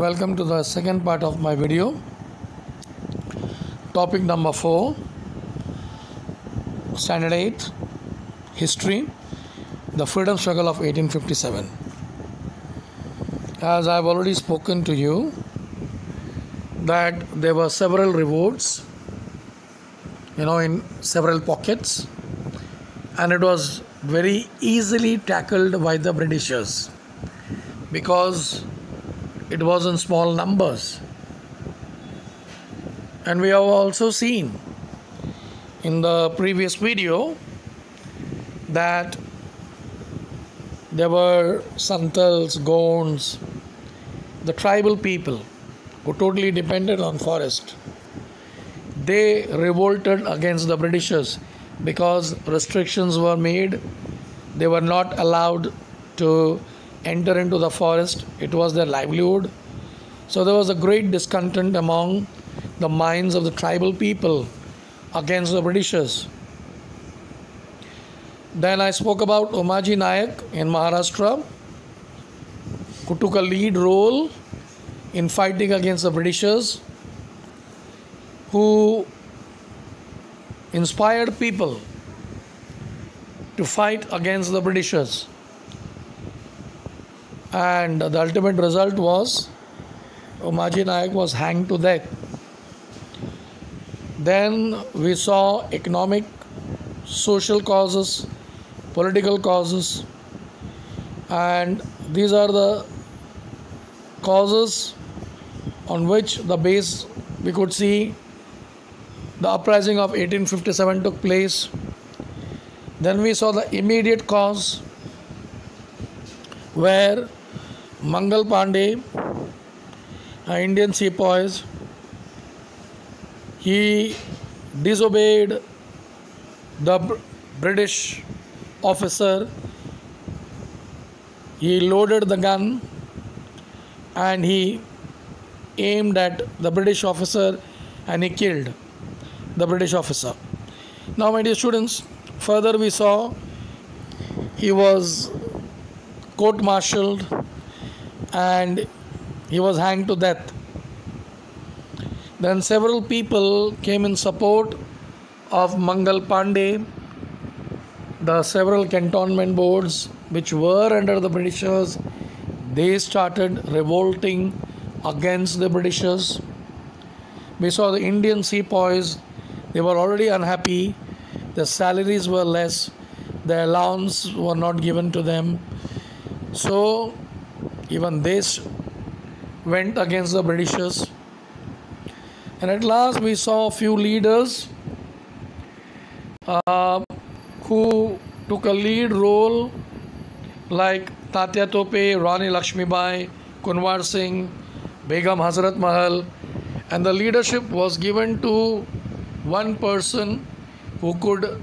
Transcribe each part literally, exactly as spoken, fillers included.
Welcome to the second part of my video. Topic number four, Standard eight, History, the Freedom Struggle of eighteen fifty-seven. As I have already spoken to you, that there were several revolts, you know, in several pockets, and it was very easily tackled by the Britishers because it was in small numbers. And we have also seen in the previous video that there were Santals, Gonds, the tribal people who totally depended on forest. They revolted against the Britishers because restrictions were made. They were not allowed to enter into the forest. It was their livelihood. So there was a great discontent among the minds of the tribal people against the Britishers. Then I spoke about Umaji Nayak in Maharashtra, who took a lead role in fighting against the Britishers, who inspired people to fight against the Britishers. And the ultimate result was Umaji Nayak was hanged to death. Then we saw economic, social causes, political causes, and these are the causes on which the base we could see the uprising of eighteen fifty-seven took place. Then we saw the immediate cause where Mangal Pandey, an Indian sepoys, he disobeyed the British officer. He loaded the gun and he aimed at the British officer and he killed the British officer. Now, my dear students, further we saw he was court-martialed and he was hanged to death. Then several people came in support of Mangal Pandey. The several cantonment boards which were under the Britishers, they started revolting against the Britishers. We saw the Indian sepoys, they were already unhappy. The salaries were less, the allowance were not given to them. So even this went against the Britishers. And at last we saw a few leaders uh, who took a lead role, like Tatya Tope, Rani Lakshmibai, Kunwar Singh, Begum Hazrat Mahal, and the leadership was given to one person who could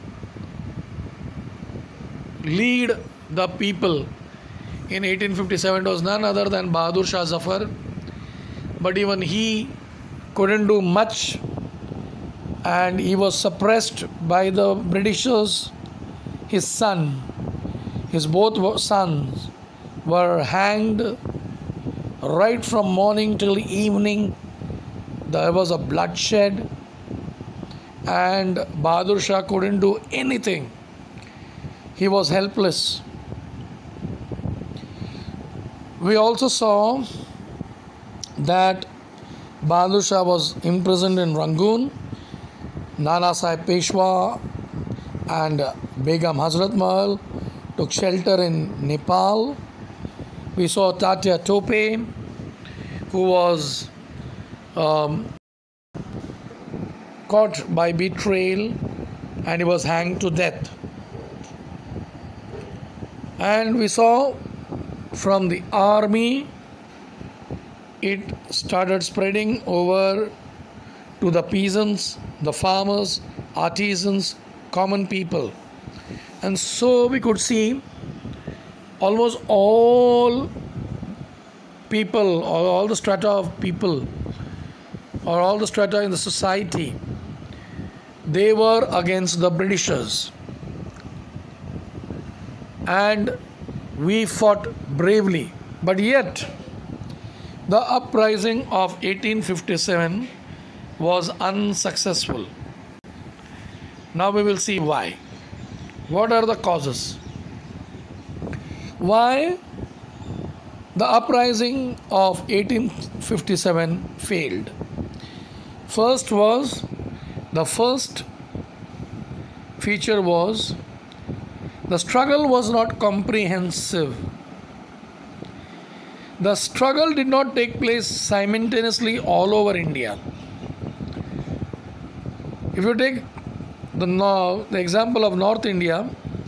lead the people in eighteen fifty-seven. It was none other than Bahadur Shah Zafar, but even he couldn't do much and he was suppressed by the Britishers. His son, his both sons were hanged right from morning till evening. There was a bloodshed and Bahadur Shah couldn't do anything. He was helpless. We also saw that Bahadur Shah was imprisoned in Rangoon. Nana Sahib Peshwa and Begum Hazrat Mahal took shelter in Nepal. We saw Tatya Tope, who was um, caught by betrayal and he was hanged to death. And we saw from the army, it started spreading over to the peasants, the farmers, artisans, common people. And so we could see almost all people, or all the strata of people, or all the strata in the society, they were against the Britishers. And we fought bravely. But yet, The uprising of eighteen fifty-seven was unsuccessful. Now we will see why. What are the causes? Why the uprising of eighteen fifty-seven failed? First was, the first feature was, the struggle was not comprehensive. The struggle did not take place simultaneously all over India. If you take the, the example of North India,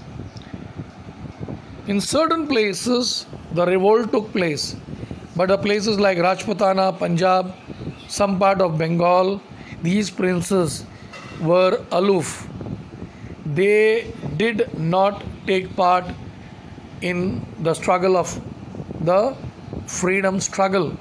in certain places the revolt took place, but the places like Rajputana, Punjab, some part of Bengal, these princes were aloof. They did not take part in the struggle of the freedom struggle.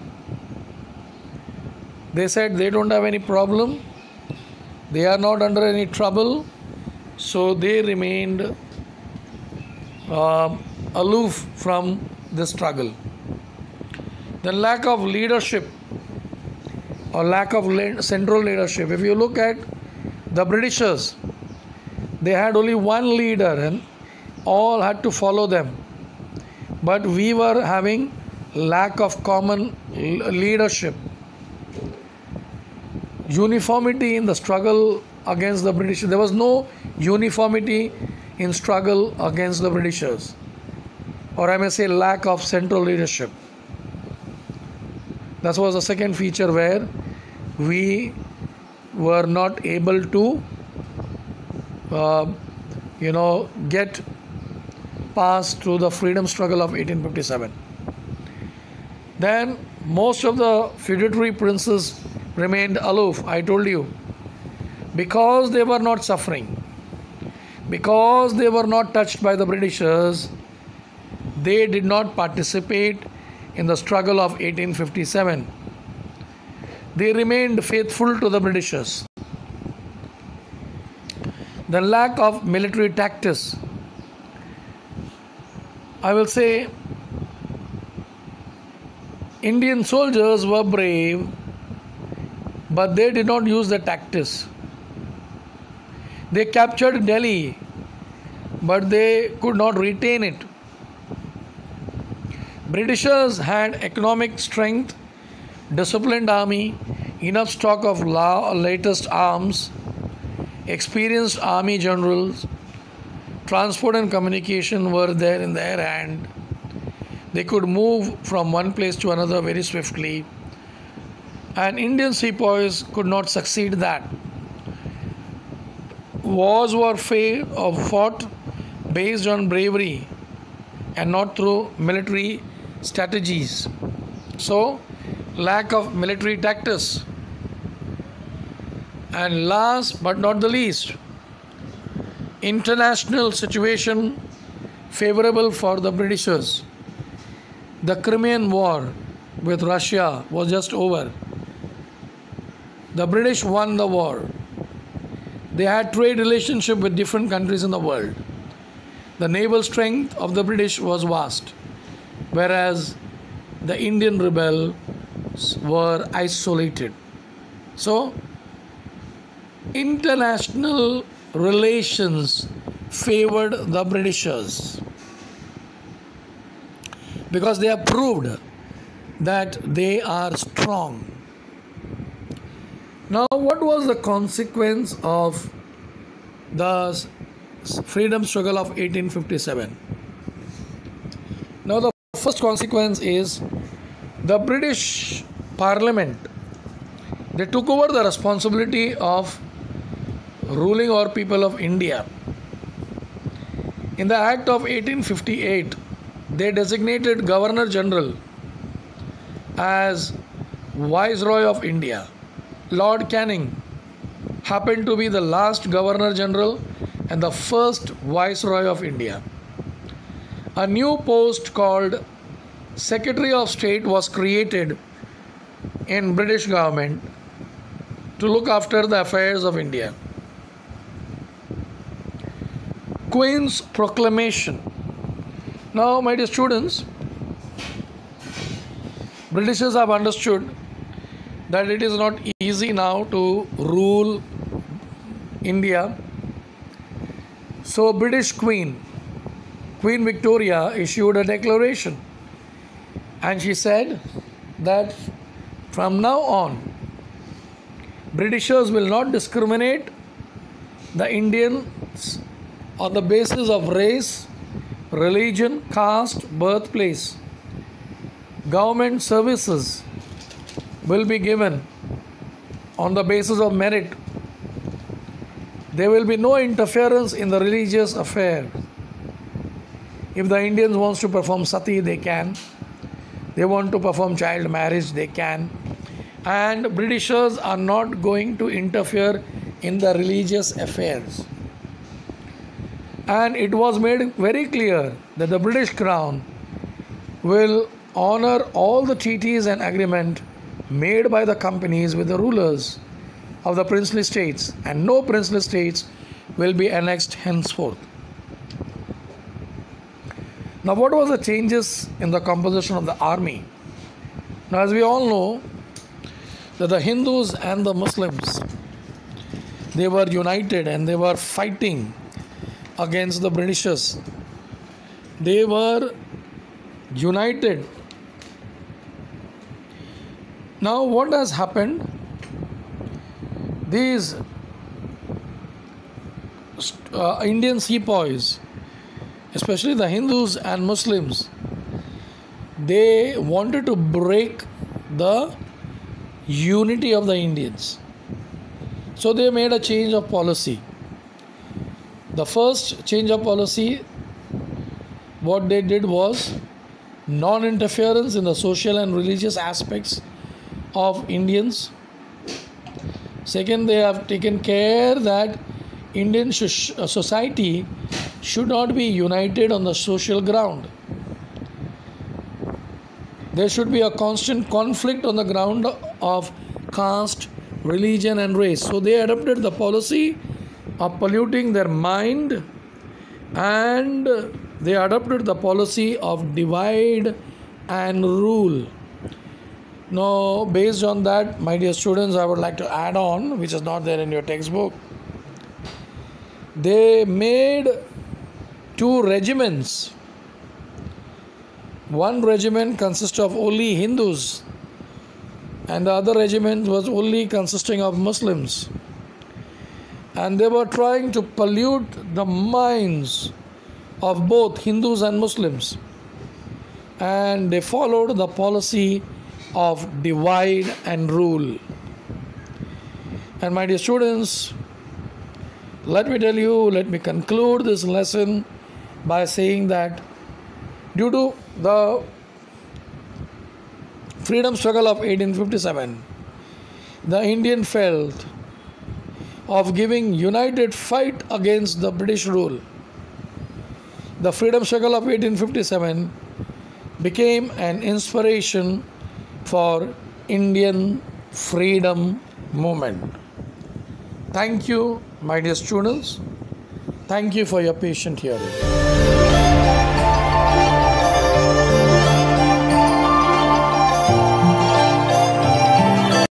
They said they don't have any problem, they are not under any trouble, so they remained uh, aloof from the struggle. The lack of leadership or lack of central leadership. If you look at the Britishers, they had only one leader and all had to follow them. But we were having lack of common leadership. Uniformity in the struggle against the British. There was no uniformity in struggle against the Britishers, or I may say lack of central leadership. That was the second feature where we were not able to uh, you know get past through the freedom struggle of eighteen fifty-seven. Then most of the feudatory princes remained aloof. I told you, because they were not suffering, because they were not touched by the Britishers, they did not participate in the struggle of eighteen fifty-seven. They remained faithful to the Britishers. The lack of military tactics. I will say Indian soldiers were brave, but they did not use the tactics. They captured Delhi, but they could not retain it. Britishers had economic strength, disciplined army, enough stock of la- latest arms, experienced army generals, transport and communication were there in their hand. They could move from one place to another very swiftly, and Indian sepoys could not succeed that. Wars were fought based on bravery and not through military strategies. So, lack of military tactics. And last but not the least, international situation favorable for the Britishers. The Crimean War with Russia was just over. The British won the war. They had trade relationship with different countries in the world. The naval strength of the British was vast, whereas the Indian rebels were isolated. So, international relations favored the Britishers because they have proved that they are strong. Now, what was the consequence of the freedom struggle of eighteen fifty-seven? Now, the first consequence is the British Parliament. They took over the responsibility of ruling our people of India. In the Act of eighteen fifty-eight, they designated Governor General as Viceroy of India. Lord Canning happened to be the last Governor General and the first Viceroy of India. A new post called Secretary of State was created in British government to look after the affairs of India. Queen's Proclamation. Now, my dear students, Britishers have understood that it is not easy now to rule India. So British Queen, Queen Victoria, issued a declaration, and she said that from now on, Britishers will not discriminate the Indians on the basis of race, religion, caste, birthplace. Government services will be given on the basis of merit. There will be no interference in the religious affair. If the Indians want to perform sati, they can. They want to perform child marriage, they can. And Britishers are not going to interfere in the religious affairs. And it was made very clear that the British Crown will honor all the treaties and agreement made by the companies with the rulers of the princely states, and no princely states will be annexed henceforth. Now, what was the changes in the composition of the army? Now, as we all know, that the Hindus and the Muslims, they were united and they were fighting against the Britishers. They were united. Now, what has happened? These uh, Indian sepoys, especially the Hindus and Muslims, they wanted to break the unity of the Indians. So they made a change of policy. The first change of policy, what they did was non-interference in the social and religious aspects of Indians. Second, they have taken care that Indian society should not be united on the social ground. There should be a constant conflict on the ground of caste, religion and race. So they adopted the policy of polluting their mind, and they adopted the policy of divide and rule. Now, based on that, my dear students, I would like to add on, which is not there in your textbook. They made two regiments. One regiment consists of only Hindus, and the other regiment was only consisting of Muslims. And they were trying to pollute the minds of both Hindus and Muslims. And they followed the policy of divide and rule. And my dear students, let me tell you, let me conclude this lesson by saying that due to the freedom struggle of eighteen fifty-seven, the Indian felt of giving united fight against the British rule. The freedom struggle of eighteen fifty-seven became an inspiration for Indian freedom movement. Thank you, my dear students. Thank you for your patient hearing.